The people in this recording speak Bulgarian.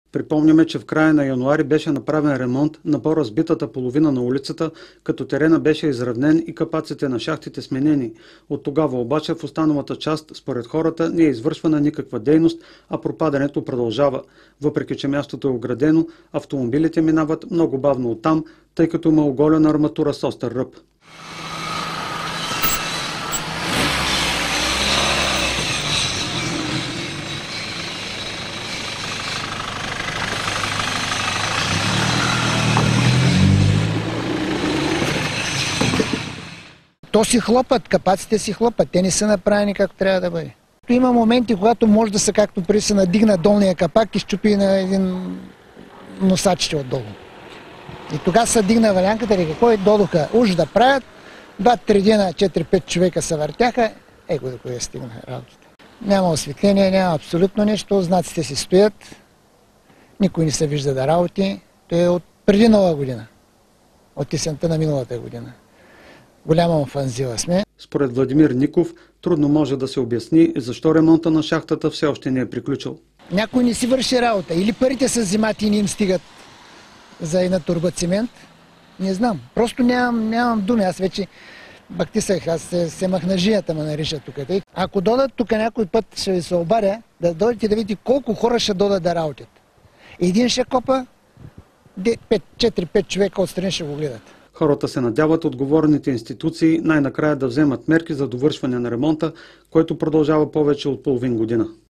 Припомняме, че в края на януари беше направен ремонт на по-разбитата половина на улицата, като терена беше изравнен и капаците на шахтите сменени. От тогава обаче в останалата част, според хората, не е извършвана никаква дейност, а пропадането продължава. Въпреки че мястото е оградено, автомобилите минават много бавно оттам, тъй като има оголена арматура с остър ръб. То си хлопат, капаците си хлопат, те не са направени както трябва да бъде. Има моменти, когато може да се, както преди се надигна долния капак и щупи на един носачите отдолу. И тогава се дигна валянката и какво додоха уж да правят, 2-3 дена, 4-5 човека се въртяха, го до кое стигнаха работата. Няма осветление, няма абсолютно нещо, знаците си стоят, никой не се вижда да работи. То е от преди Нова година, от есента на миналата година. Голяма офанзива сме. Според Владимир Ников, трудно може да се обясни защо ремонта на шахтата все още не е приключил. Някой не си върши работа. Или парите са взимати и не им стигат за една турба цимент. Не знам. Просто нямам думи. Аз вече бактисах. Аз се махнажията ме наричат тук. Ако додат тук някой път, ще ви се обаря, да дойдете да видите колко хора ще додат да работят. Един ще копа, 4-5 човека отстрани ще го гледат. Хората се надяват отговорните институции най-накрая да вземат мерки за довършване на ремонта, който продължава повече от половин година.